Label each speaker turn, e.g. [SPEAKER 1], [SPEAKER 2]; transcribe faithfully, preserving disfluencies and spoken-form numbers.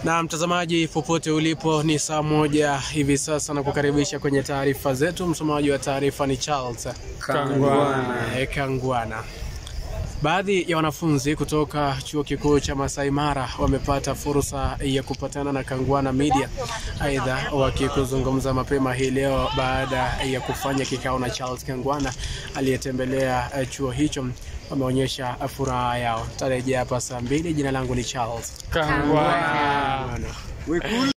[SPEAKER 1] Na mtazamaji popote ulipo, ni saa moja hivi sasa na kukaribisha kwenye taarifa zetu. Msomaji wa taarifa ni Charles
[SPEAKER 2] Kangwana.
[SPEAKER 1] E, Kangwana. Baadhi ya wanafunzi kutoka chuo kikuu cha Maasai Mara wamepata fursa ya kupatana na Kangwana Media. Aidha, wakikuzungumza mapema hii leo baada ya kufanya kikao na Charles Kangwana aliyetembelea chuo hicho, wameonyesha furaha yao. Tarejea hapa saa mbili. Jina langu ni Charles
[SPEAKER 2] Kangwana.